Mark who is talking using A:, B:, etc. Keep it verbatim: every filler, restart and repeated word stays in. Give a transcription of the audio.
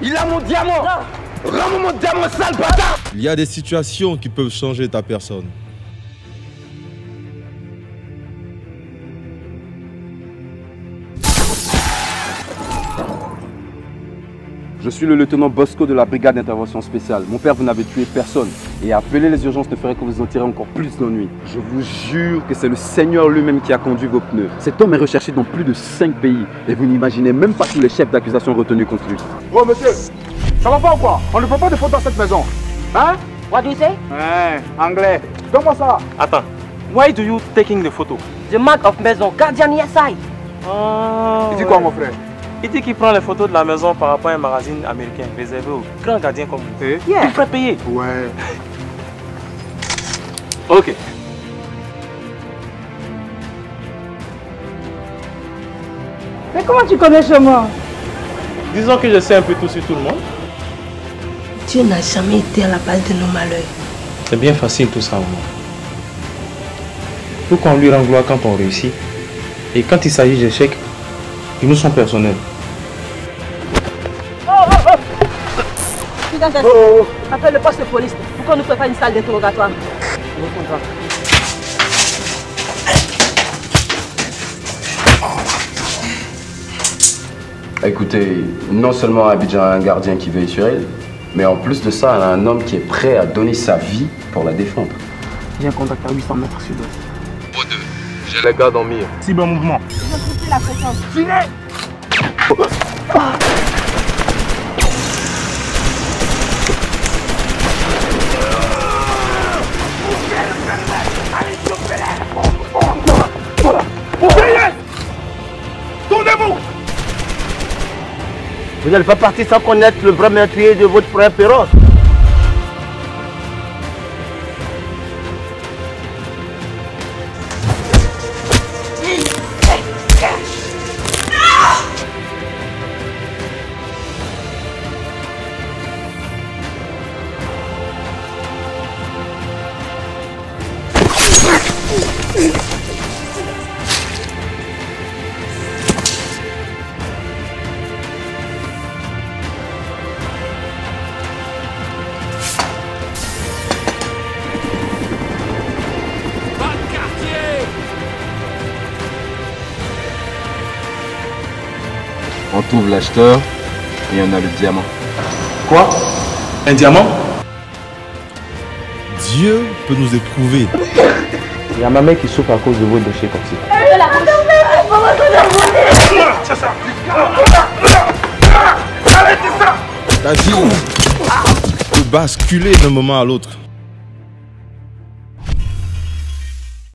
A: Il a mon diamant. Rends-moi mon diamant, sale bâtard.
B: Il y a des situations qui peuvent changer ta personne.
A: Je suis le lieutenant Bosco de la brigade d'intervention spéciale. Mon père, vous n'avez tué personne. Et appeler les urgences ne ferait que vous en tirer encore plus d'ennui. Je vous jure que c'est le Seigneur lui-même qui a conduit vos pneus. Cet homme est recherché dans plus de cinq pays. Et vous n'imaginez même pas tous les chefs d'accusation retenus contre lui.
C: Oh monsieur, ça va pas ou quoi? On ne fait pas de faute dans cette maison. Hein?
D: What do you say?
C: Ouais, anglais. Donne-moi ça.
E: Attends. Why do you taking the photo?
D: The mark of maison, gardien yes side.
E: Ah,
C: Il dit quoi mon frère?
E: Il dit qu'il prend les photos de la maison par rapport à un magazine américain réservé aux grands gardiens comme vous.
C: Eh?
D: Yeah.
E: Il ferait payer.
C: Ouais.
E: Ok.
F: Mais comment tu connais ce mot?
E: Disons que je sais un peu tout sur tout le monde.
F: Dieu n'a jamais été à la base de nos malheurs.
E: C'est bien facile tout ça au monde. Faut qu'on lui rende gloire quand on réussit. Et quand il s'agit d'échecs, ils nous sont personnels.
D: Oh, oh. Appelle le poste de police pour qu'on nous prépare une salle d'interrogatoire.
A: Écoutez, non seulement Abidjan a un gardien qui veille sur elle, mais en plus de ça, elle a un homme qui est prêt à donner sa vie pour la défendre.
C: J'ai un contact à huit cents mètres sud-ouest.
A: Au deux, j'ai les gardes en mire.
C: Cible en mouvement.
F: Je vais la fréquence.
C: Tirez! Tournez-vous!
D: Vous n'allez pas partir sans connaître le vrai meurtrier de votre frère Perros.
A: On trouve l'acheteur et on a le diamant.
E: Quoi? Un diamant?
B: Dieu peut nous éprouver.
E: Il y a ma mère qui souffre à cause de vos déchets toxiques.
B: Ta vie peut basculer d'un moment à l'autre.